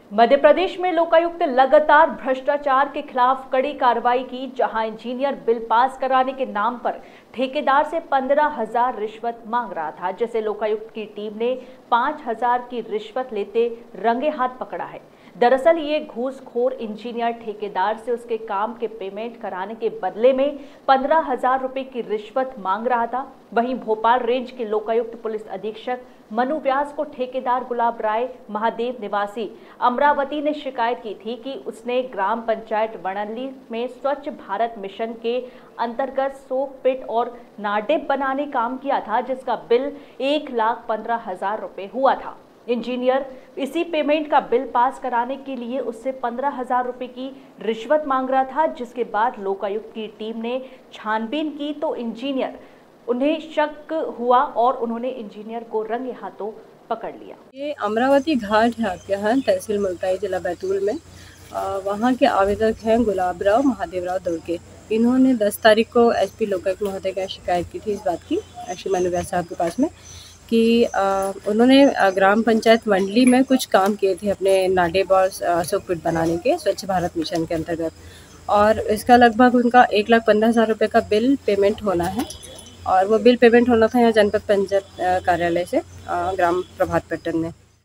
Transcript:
मध्य प्रदेश में लोकायुक्त लगातार भ्रष्टाचार के खिलाफ कड़ी कार्रवाई की, जहां इंजीनियर बिल पास कराने के नाम पर ठेकेदार से 15,000 रिश्वत मांग रहा था, जिसे लोकायुक्त की टीम ने 5,000 की रिश्वत लेते रंगे हाथ पकड़ा है। दरअसल ये घूसखोर इंजीनियर ठेकेदार से उसके काम के पेमेंट कराने के बदले में 15,000 रुपए की रिश्वत मांग रहा था। वहीं भोपाल रेंज के लोकायुक्त पुलिस अधीक्षक मनु व्यास को ठेकेदार गुलाब राय महादेव निवासी अमरावती ने शिकायत की थी कि उसने ग्राम पंचायत वणली में स्वच्छ भारत मिशन के अंतर्गत सोक पिट और नाडेप बनाने काम किया था, जिसका बिल 1,15,000 रुपए हुआ था। इंजीनियर इसी पेमेंट का बिल पास कराने के लिए उससे 15,000 रुपए की रिश्वत मांग रहा था, जिसके बाद लोकायुक्त की टीम ने छानबीन की तो इंजीनियर उन्हें शक हुआ और उन्होंने इंजीनियर को रंगे हाथों पकड़ लिया। ये अमरावती घाट है आपके यहाँ तहसील मुल्ताई जिला बैतूल में। वहाँ के आवेदक हैं गुलाब राव महादेव राव दुर्गे। इन्होंने 10 तारीख को एसपी लोकायुक्त महोदय का शिकायत की थी इस बात की श्री मनु व्यास साहब के पास में कि उन्होंने ग्राम पंचायत मंडली में कुछ काम किए थे अपने नाडेब और सोकपिट बनाने के स्वच्छ भारत मिशन के अंतर्गत, और इसका लगभग उनका 1,15,000 रुपये का बिल पेमेंट होना है। और वो बिल पेमेंट होना था यहाँ जनपद पंचायत कार्यालय से ग्राम प्रभात पट्टन में।